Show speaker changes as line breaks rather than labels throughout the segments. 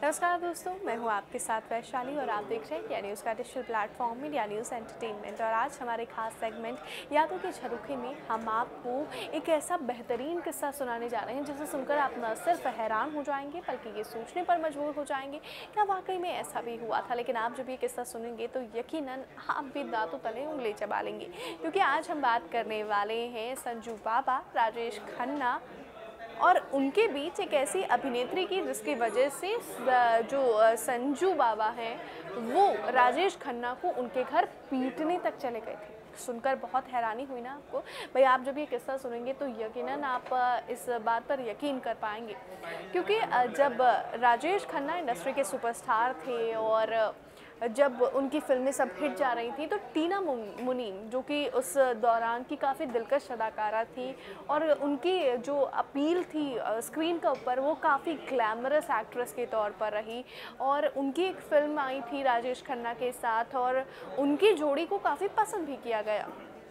नमस्कार दोस्तों, मैं हूं आपके साथ वैशाली और आप देख रहे हैं इंडिया न्यूज़ का digital platform India news entertainment. और आज हमारे खास सेगमेंट यादों की झरोखे में हम आपको एक ऐसा बेहतरीन किस्सा सुनाने जा रहे हैं जिसे सुनकर आप न सिर्फ हैरान हो जाएंगे बल्कि ये सोचने पर मजबूर हो जाएंगे क्या वाकई में ऐसा भी हुआ था। लेकिन आप जब ये किस्सा सुनेंगे तो यकीनन आप भी दांतों तले उंगली चबा लेंगे, क्योंकि आज हम बात करने वाले हैं संजू बाबा, राजेश खन्ना और उनके बीच एक ऐसी अभिनेत्री की जिसकी वजह से जो संजू बाबा हैं वो राजेश खन्ना को उनके घर पीटने तक चले गए थे। सुनकर बहुत हैरानी हुई ना आपको? भाई आप जब ये किस्सा सुनेंगे तो यकीनन आप इस बात पर यकीन कर पाएंगे, क्योंकि जब राजेश खन्ना इंडस्ट्री के सुपरस्टार थे और जब उनकी फिल्में सब हिट जा रही थी तो टीना मुनीम, जो कि उस दौरान की काफ़ी दिलकश अदाकारा थी और उनकी जो अपील थी स्क्रीन के ऊपर वो काफ़ी ग्लैमरस एक्ट्रेस के तौर पर रही। और उनकी एक फ़िल्म आई थी राजेश खन्ना के साथ और उनकी जोड़ी को काफ़ी पसंद भी किया गया,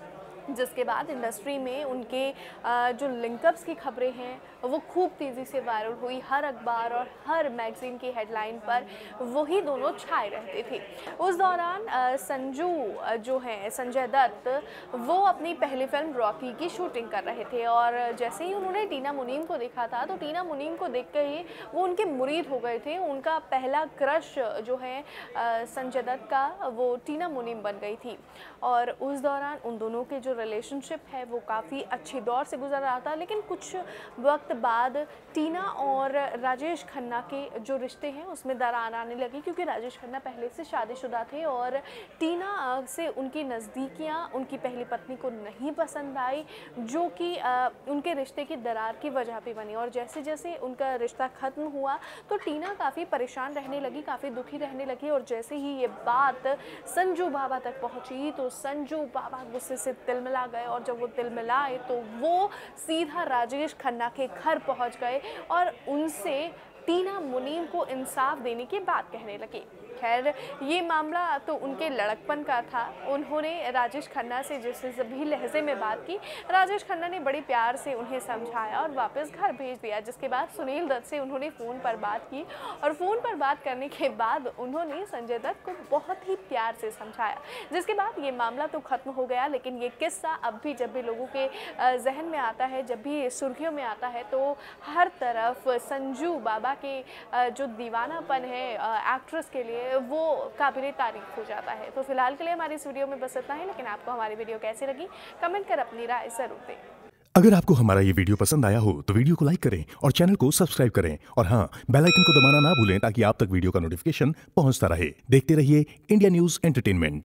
जिसके बाद इंडस्ट्री में उनके जो लिंकअप्स की खबरें हैं वो खूब तेज़ी से वायरल हुई। हर अखबार और हर मैगज़ीन की हेडलाइन पर वही दोनों छाए रहते थे। उस दौरान संजू जो हैं संजय दत्त, वो अपनी पहली फिल्म रॉकी की शूटिंग कर रहे थे और जैसे ही उन्होंने टीना मुनीम को देखा था तो टीना मुनीम को देख कर ही वो उनके मुरीद हो गए थे। उनका पहला क्रश जो है संजय दत्त का, वो टीना मुनीम बन गई थी। और उस दौरान उन दोनों के जो रिलेशनशिप है वो काफ़ी अच्छी दौर से गुजर रहा था। लेकिन कुछ वक्त बाद टीना और राजेश खन्ना के जो रिश्ते हैं उसमें दरार आने लगी, क्योंकि राजेश खन्ना पहले से शादीशुदा थे और टीना से उनकी नज़दीकियां उनकी पहली पत्नी को नहीं पसंद आई, जो कि उनके रिश्ते की दरार की वजह भी बनी। और जैसे जैसे उनका रिश्ता ख़त्म हुआ तो टीना काफ़ी परेशान रहने लगी, काफ़ी दुखी रहने लगी। और जैसे ही ये बात संजू बाबा तक पहुँची तो संजू बाबा गुस्से से तिलमिला गए और जब वो तिलमिलाए तो वो सीधा राजेश खन्ना के घर पहुंच गए और उनसे टीना मुनीम को इंसाफ देने की बात कहने लगे। खैर ये मामला तो उनके लड़कपन का था। उन्होंने राजेश खन्ना से जैसे सभी लहजे में बात की, राजेश खन्ना ने बड़ी प्यार से उन्हें समझाया और वापस घर भेज दिया। जिसके बाद सुनील दत्त से उन्होंने फ़ोन पर बात की और फ़ोन पर बात करने के बाद उन्होंने संजय दत्त को बहुत ही प्यार से समझाया, जिसके बाद ये मामला तो ख़त्म हो गया। लेकिन ये किस्सा अब भी जब भी लोगों के जहन में आता है, जब भी सुर्खियों में आता है, तो हर तरफ संजू बाबा के जो दीवानापन है एक्ट्रेस के लिए वो काबिले तारीफ हो जाता है। तो फिलहाल के लिए हमारी इस वीडियो में बस इतना ही, लेकिन आपको हमारी वीडियो कैसी लगी कमेंट कर अपनी राय जरूर दें।
अगर आपको हमारा ये वीडियो पसंद आया हो तो वीडियो को लाइक करें और चैनल को सब्सक्राइब करें और हाँ, बेल आइकन को दबाना ना भूलें ताकि आप तक वीडियो का नोटिफिकेशन पहुंचता रहे। देखते रहिए इंडिया न्यूज़ एंटरटेनमेंट।